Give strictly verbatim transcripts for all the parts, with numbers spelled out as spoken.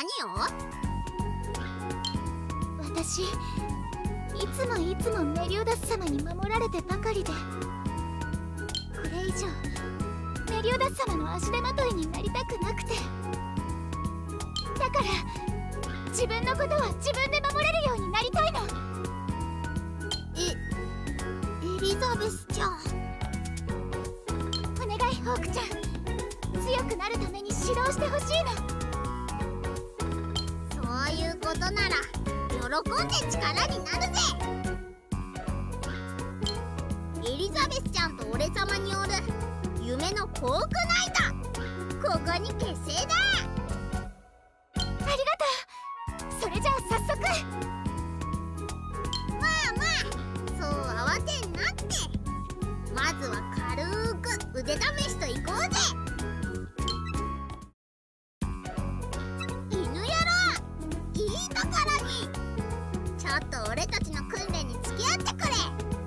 何を？ 私いつもいつもメリオダス様に守られてばかりで、これ以上メリオダス様の足手まといになりたくなくて、だから自分のことは自分で守れるようになりたいの。 え、エリザベスちゃん、 お願いホークちゃん、強くなるために指導してほしいの。 そういうことなら喜んで力になるぜ。エリザベスちゃんと俺様による夢のホークナイト、ここに結成だ。 ありがとう。それじゃあ早速。 まあまあ、そう慌てんなって。まずは軽く腕試しといこうぜ。犬野郎、いいところに。ちょっと俺たちの訓練に付き合ってくれ。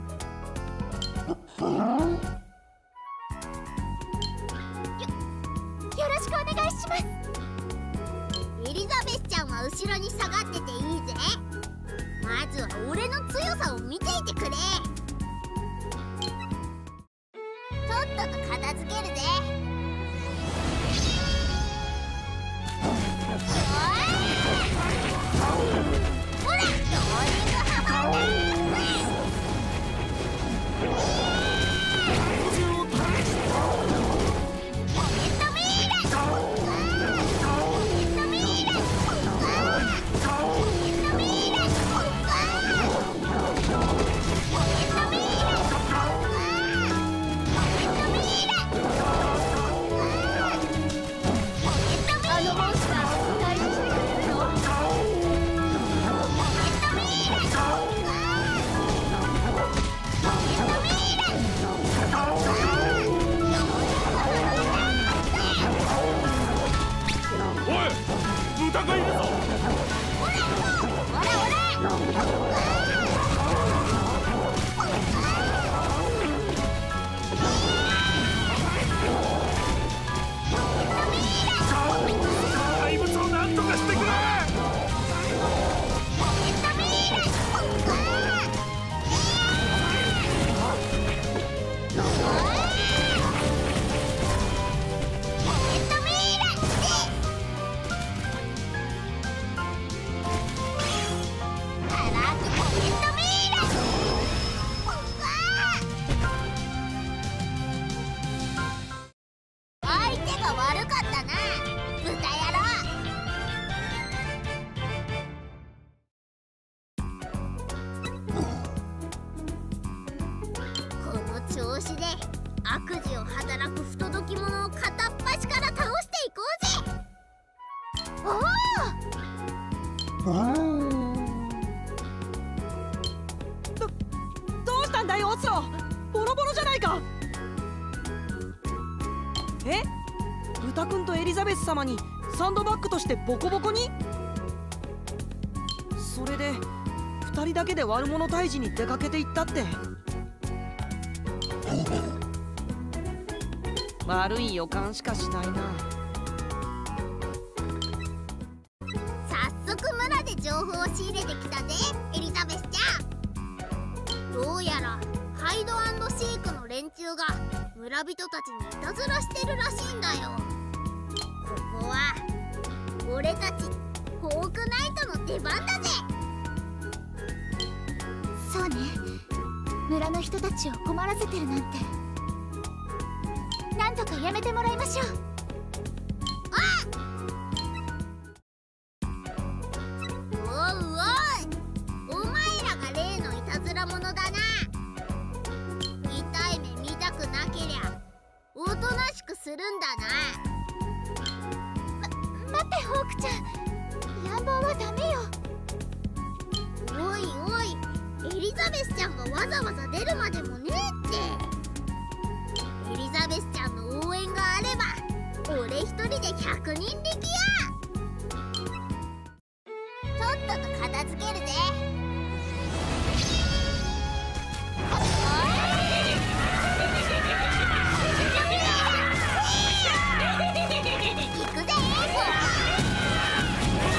よよろしくお願いします。 エリザベスちゃんは後ろに下がってていいぜ。まずは俺の強さを見ていてくれ。とっとと片付けるぜ。ほら、ローリングハマーだ。調子で悪事を働く不届き者を片っ端から倒していこうぜ。おお、 どどうしたんだいオスロ、ボロボロじゃないか。え、豚くんとエリザベス様にサンドバッグとしてボコボコに。それでふたりだけで悪者退治に出かけていったって。悪い予感しかしないな。 早速村で情報を仕入れてきたぜ、エリザベスちゃん。どうやらハイド&シークの連中が村人たちにいたずらしてるらしいんだよ。ここは俺たちホークナイトの出番だぜ。 そうね、村の人たちを困らせてるなんて。なんとかやめてもらいましょう。 あおうおい、お前らが例のいたずら者だな。痛い目見たくなけりゃおとなしくするんだな。 ま、待ってホークちゃん、野望はダメよ。 おいおい、エリザベスちゃんがわざわざ出るまでもねえって。エリザベスちゃんの応援があれば俺一人でひゃくにん力や。とっとと片付けるぜ。行くぜ。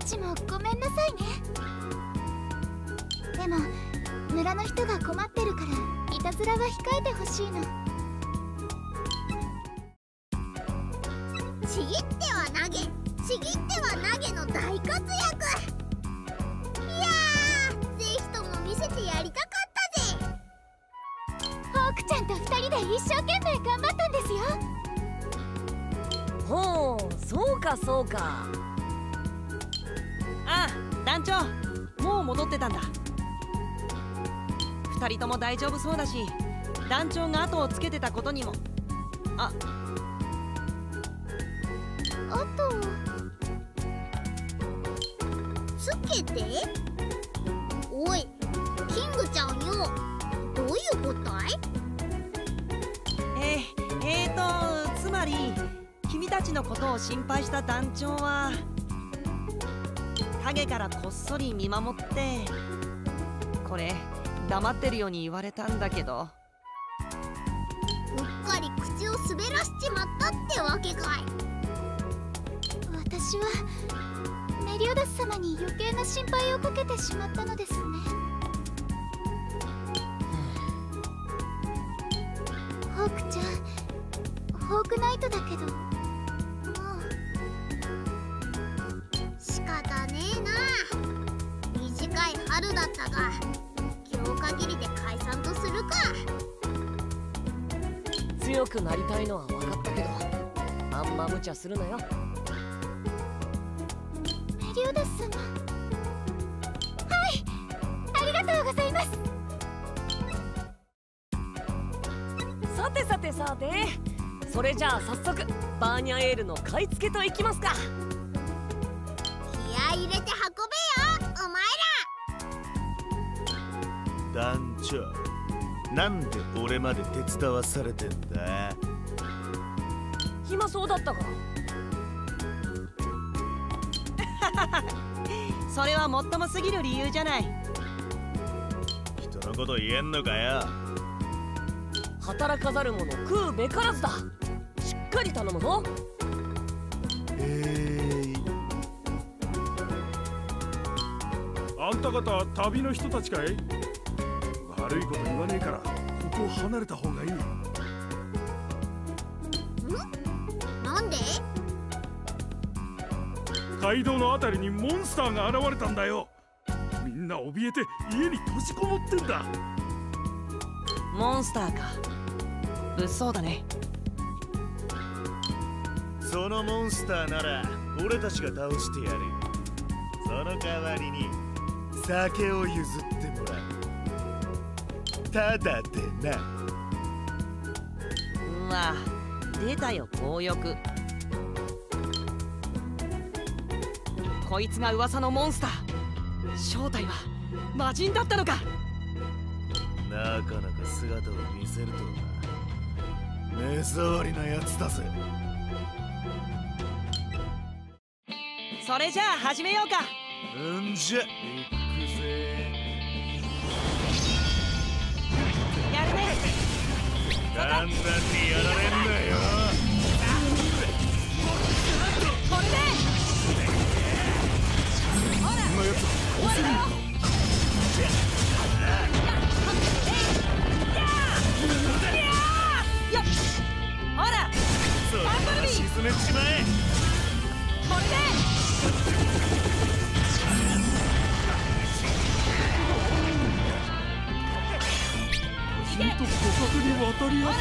ちもごめんなさいね。でも村の人が困ってるからいたずらは控えてほしいの。 ちぎっては投げ、ちぎっては投げの大活躍。いやー、ぜひとも見せてやりたかったぜ。 ホークちゃんとふたりで一生懸命頑張ったんですよ。 ほう、そうかそうか。 ああ、団長、もう戻ってたんだ。二人とも大丈夫そうだし、団長が後をつけてたことにも。ああとつけて？おい、キングちゃんよ、どういうことい？ えー、えーとつまり君たちのことを心配した団長は影からこっそり見守って、これ黙ってるように言われたんだけど、 うっかり口を滑らしちまったってわけかい。 私はメリオダス様に余計な心配をかけてしまったのですね。ホークちゃん、ホークナイトだけど、もう仕方ねえな。短い春だったが今日限りで解散とするか。 強くなりたいのは分かったけど、あんま無茶するなよ。 メリオダス様、はい、ありがとうございます。 さてさてさて、それじゃあ早速バーニャエールの買い付けといきますか。 気合い入れて運べよ、お前ら。 団長、なんで俺まで手伝わされてんだ？ 暇そうだったから。 それはもっともすぎる理由じゃない。 人のこと言えんのかよ。 働かざる者食うべからずだ。しっかり頼むぞ。 えー、 あんた方旅の人たちかい？悪いこと言わねえからここを離れた方がいい。 なんで？ 街道のあたりにモンスターが現れたんだよ。みんな怯えて家に閉じこもってんだ。 モンスターか、物騒だね。 そのモンスターなら俺たちが倒してやる。その代わりに酒を譲ってもらう。ただでな。 うわ、出たよ強欲。こいつが噂のモンスター。正体は魔人だったのか。 なかなか姿を見せるとは目障りなやつだぜ。 それじゃあ始めようか。 うんじゃ行くぜ。 やるね。 簡単にやられんなよ。 これでほら、 こんなやつ終わりだよ。よっ、ほら、 それなら沈めちまえ。 これでちゃんと互角に渡り合って。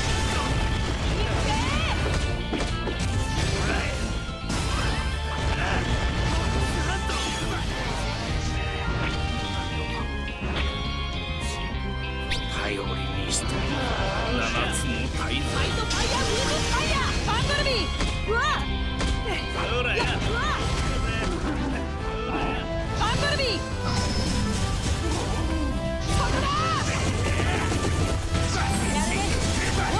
頼りにして七つの大罪。 ファイトファイヤー、ウィズファイヤー、バンブルビー。うわほらや。 うわバンブルビー。そこだ。やるね。ほ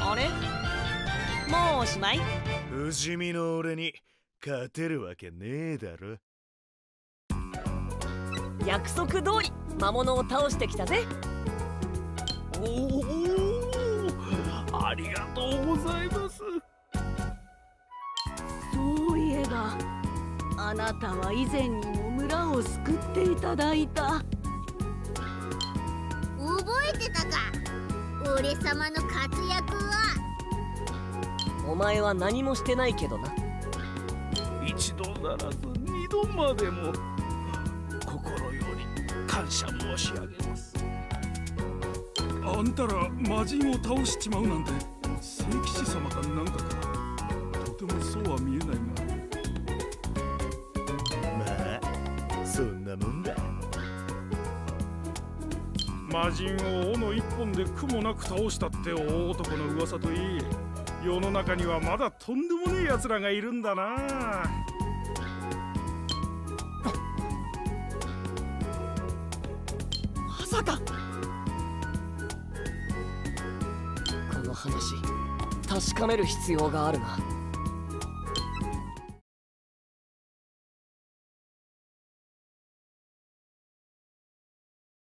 あれ、もうおしまい？ 不死身の俺に勝てるわけねえだろ。 約束通り魔物を倒してきたぜ。 おお、ありがとうございます。 そういえばあなたは以前にも村を救っていただいた。 覚えてたか、俺様の活躍は。 お前は何もしてないけどな。 一度ならず二度までも心より感謝申し上げます。あんたら魔人を倒しちまうなんて聖騎士様かなんかか。とてもそうは見えないが。 まあそんなもんだ。 魔人を斧一本で苦もなく倒したって大男の噂といい、世の中にはまだとんでもねえ奴らがいるんだな。 まさかこの話確かめる必要があるな。